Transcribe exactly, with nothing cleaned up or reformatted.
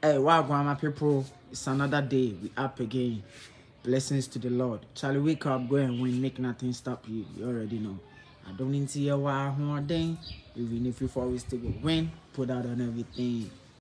Hey, wow, grandma people, it's another day. We up again. Blessings to the Lord. Charlie, wake up, go and win. Make nothing stop you. You already know. I don't need to hear why one day. Even if you always still go win, put out on everything.